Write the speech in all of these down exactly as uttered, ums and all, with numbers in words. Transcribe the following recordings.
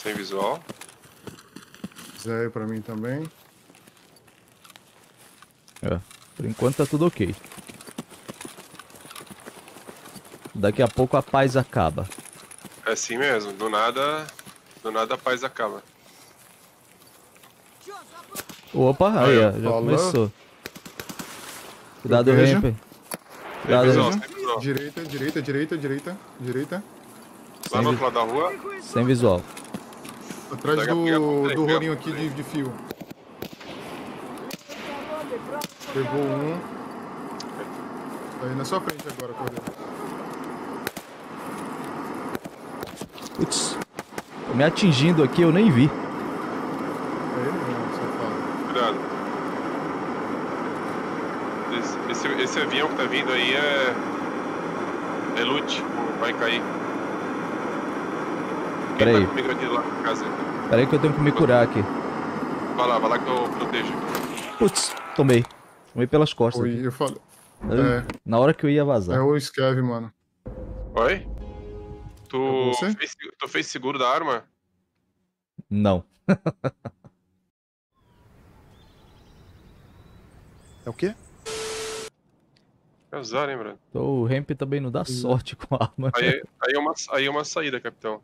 Sem visual. Zero pra mim também. É, por enquanto tá tudo ok. Daqui a pouco a paz acaba. É assim mesmo, do nada, do nada a paz acaba. Opa, aí, ó, já Falou. começou. Cuidado, Eu vejo. ramp. Sem Cuidado, visual, ramp. sem visual. Direita, direita, direita, direita, direita. Lá no outro lado da rua. Sem visual. Atrás Pega, do, pega, pega, do pega, rolinho pega. aqui de, de fio. Pegou um. Tá aí na sua frente agora, Cordeiro. Putz, tô me atingindo aqui, eu nem vi. É ele mesmo, safado. Cuidado. Esse, esse, esse avião que tá vindo aí é. É loot, vai cair. Quem Peraí. tá comigo aqui lá na casa? Pera aí que eu tenho que me curar aqui. Vai lá, vai lá que eu protejo. Putz, tomei. Tomei pelas costas. Oi, aqui. eu falei. Eu- É. Na hora que eu ia É vazar. o Scav, mano. Oi? Tu você? fez, tu fez seguro da arma? Não. É o quê? É usar, hein, Bruno? Então, o ramp também não dá sorte com a arma. Aí, aí, é uma, aí é uma saída, capitão.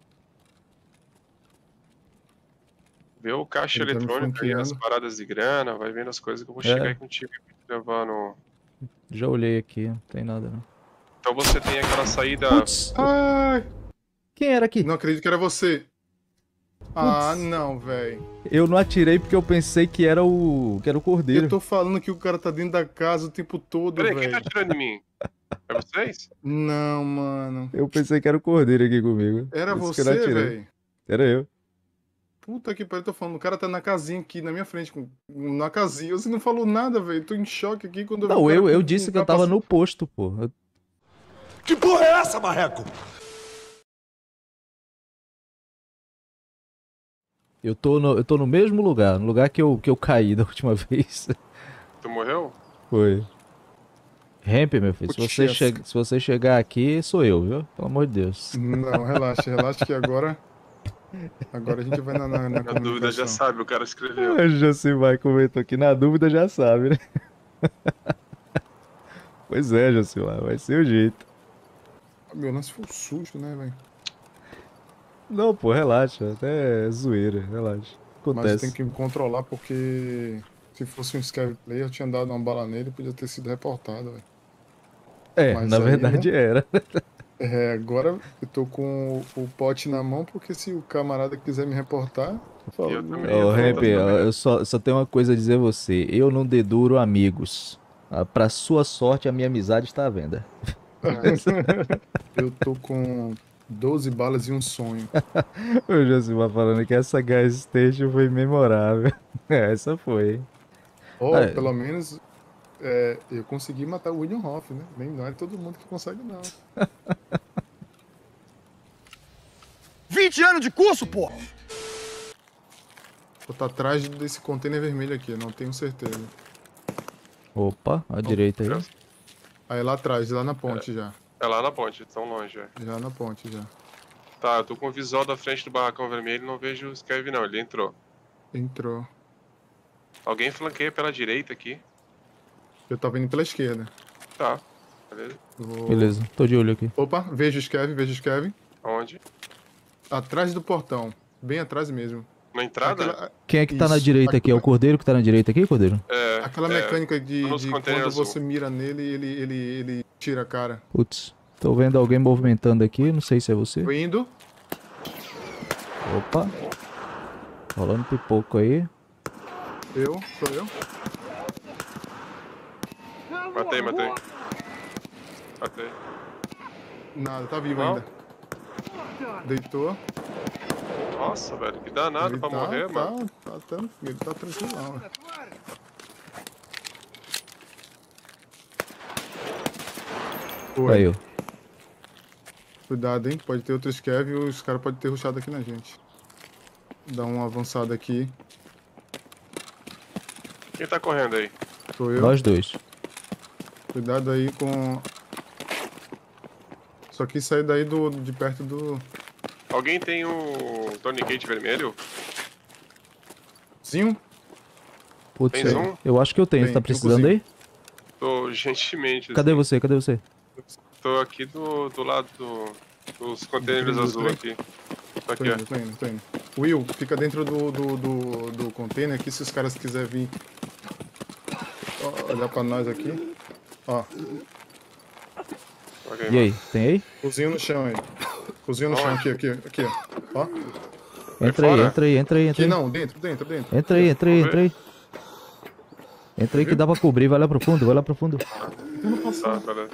Vê o caixa Ele tá me eletrônico aí, as flanqueando. paradas de grana, vai vendo as coisas que eu vou É. chegar aí contigo e te levar no... Já olhei aqui, não tem nada não. Então você tem aquela saída... Putz, Ai, quem era aqui? não acredito que era você. Ah, não, velho. Eu não atirei porque eu pensei que era o que era o cordeiro. Eu tô falando que o cara tá dentro da casa o tempo todo, Peraí, quem tá velho. atirando em mim? É vocês? Não, mano. Eu pensei que era o cordeiro aqui comigo. Era Por isso que eu não você, atirei. velho? Era eu. Puta que pariu, tô falando. O cara tá na casinha aqui, na minha frente, com- na casinha. Você não falou nada, velho. Tô em choque aqui quando eu vi o Não, cara eu, com eu um disse que eu tava capacete. no posto, pô. Eu- Que porra é essa, marreco? Eu tô, no, eu tô no mesmo lugar, no lugar que eu, que eu caí da última vez. Tu morreu? Foi. Ramp, meu filho, se Putz, você, yes. che se você chegar aqui, sou eu, viu? Pelo amor de Deus. Não, relaxa, relaxa que agora. Agora a gente vai na, na, na Na dúvida comunicação. já sabe, o cara escreveu. A Josimar comentou aqui, na dúvida já sabe, né? Pois é, Josimar, vai ser o jeito. Meu lance foi sujo, né, velho? Não, pô, relaxa, até é zoeira, relaxa. Mas Acontece. tem que me controlar porque se fosse um Scav Player, eu tinha dado uma bala nele e podia ter sido reportado, velho. É, mas na aí, verdade era. É, agora eu tô com o, o pote na mão porque se o camarada quiser me reportar, fala, Eu não, também. Ô, tô Ramp, tentando eu também. eu só, só tenho uma coisa a dizer a você. Eu não deduro amigos. Ah, pra sua sorte, a minha amizade está à venda. eu tô com doze balas e um sonho. O Josimar falando que essa gas station foi memorável. Essa foi, hein? Ou, Ah, pelo menos, é, eu consegui matar o William Hoff, né? Nem não é todo mundo que consegue, não. vinte anos de curso, porra! Vou estar atrás desse container vermelho aqui, eu não tenho certeza. Opa, à direita aí. Aí lá atrás, lá na ponte já. É lá na ponte, tão longe, é. Já na ponte, já. Tá, eu tô com o visual da frente do barracão vermelho e não vejo o Scav não, ele entrou. Entrou. Alguém flanqueia pela direita aqui. Eu tava indo pela esquerda. Tá, beleza. Vou... Beleza, tô de olho aqui. Opa, vejo o Scav, vejo o Scav. Aonde? Atrás do portão. Bem atrás mesmo. Na entrada? Aquela, Quem é que tá na Isso, direita aqui? É o aquela- Cordeiro que tá na direita aqui, Cordeiro? É, aquela é, mecânica de, nos de quando containers você azul. mira nele, ele, ele, ele tira a cara. Putz, tô vendo alguém movimentando aqui, não sei se é você. Tô indo. Opa. Rolando pipoco aí. Eu, sou eu. Matei, matei. Matei. Nada, tá vivo Não? ainda. Deitou. Nossa, velho, que danado Ele pra tá, morrer, tá, mano. Tá, tá, ele tá tranquilão. velho. Foi. Aí, ó. Cuidado, hein? Pode ter outro Scav e os caras podem ter rushado aqui na gente. Dá uma avançada aqui. Quem tá correndo aí? Sou eu. Nós dois. Cuidado aí com... Só que sair daí do, de perto do... Alguém tem um tourniquet vermelho? Zinho? Putz, Tens eu, um? eu acho que eu tenho. Tem, Você tá tem um precisando cozinho. aí? Tô gentilmente. Cadê assim. você? Cadê você? Tô aqui do, do lado do, dos containers Do azul trem? aqui. Tô Tô aqui, ó. indo, tô indo, tô indo. Will, fica dentro do, do, do, do container aqui se os caras quiserem vir ó, olhar pra nós aqui. Ó, Ok, E aí, tem aí? cozinho no chão aí. Cozinho no chão aqui, aqui, aqui, ó. Ó. Entra aí, fora? entra aí, entra aí, entra Aqui aí. não, dentro, dentro, dentro. Entra aí, entra aí, Vamos entra aí. Entra aí que dá pra cobrir, vai lá pro fundo, vai lá pro fundo. Tá, beleza.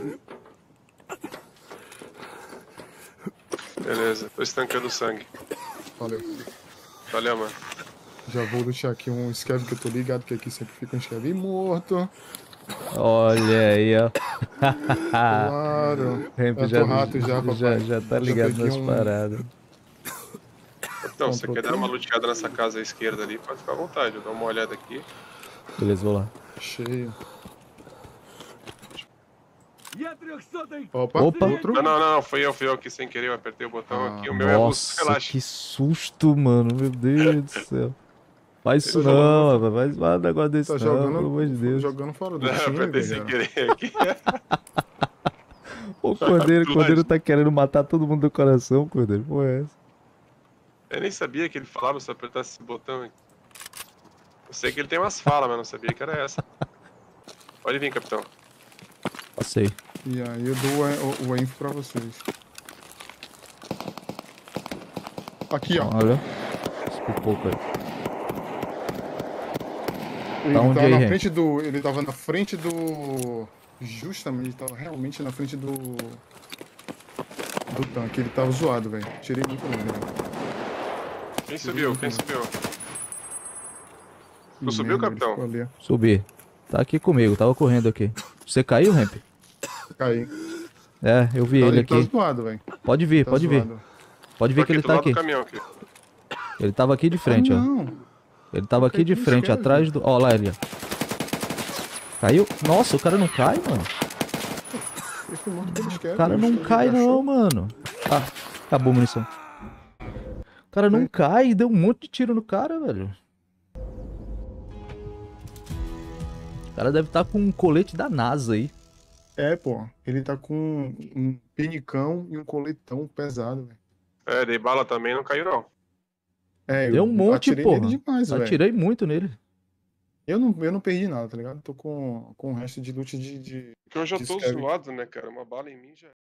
Beleza, tô estancando o sangue. Valeu. Valeu, mano. Já vou deixar aqui um escreve que eu tô ligado, que aqui sempre fica um escreve morto. Olha aí, ó. Claro. Ramp Eu já, tô rato já, papai. já, já tá Já ligado peguei nas um- paradas. Então, se você Comprou quer dar tudo? uma luteada nessa casa à esquerda ali, pode ficar à vontade. Eu dou uma olhada aqui. Beleza, vou lá. Cheio. Opa, Opa. outro. Não, não, não, fui eu, fui eu que sem querer, eu apertei o botão Ah, aqui. O meu é russo, Nossa, relaxa. que susto, mano. Meu Deus do céu. Faz isso Ele falou, não, rapaz. Faz mais um negócio desse Tá não, jogando, pelo amor de Deus. jogando fora do Não, eu time, apertei sem velho. querer aqui. O Cordeiro, Tudo Cordeiro mais. tá querendo matar todo mundo do coração, Cordeiro. Pô, é essa? Eu nem sabia que ele falava se eu apertasse esse botão aqui. Eu sei que ele tem umas falas, mas não sabia que era essa. Pode vir, capitão. Passei. E aí eu dou o, o, o info pra vocês. Aqui, ó. Olha. Desculpa, cara. Ele Tá onde tava aí, na gente? frente do. Ele tava na frente do. Justamente, ele tava realmente na frente do. Do tanque. Ele tava zoado, velho. Tirei muito nele, velho. Quem subiu? Quem subiu? Que subiu, merda, ele capitão? ficou ali, ó. Subi. Tá aqui comigo, tava correndo aqui. Você caiu, Ramp? Caí. É, eu vi Tá- ele tá aqui. zoado, velho. Pode vir, Tá pode vir. zoado. Pode vir Tô que ele do tá lado aqui. do caminhão aqui. Ele tava aqui de frente, ah, ó. não. Ele tava Toca aqui de aqui, frente, escreve. atrás do. Ó lá ele, ó. Caiu? Nossa, o cara não cai, mano. Ele foi morto pelo esquerdo. O cara não cai, não, mano. Ah, acabou a munição. O cara não cai, deu um monte de tiro no cara, velho. O cara deve estar com um colete da NASA aí. É, pô. Ele tá com um pinicão e um coletão pesado, velho. É, dei bala também, não caiu não. É, Deu eu um monte, atirei porra. nele demais, velho. Atirei muito nele. Eu não, eu não perdi nada, tá ligado? Tô com, com o resto de loot de, de... Porque eu já tô Descreve. zoado, né, cara? Uma bala em mim já.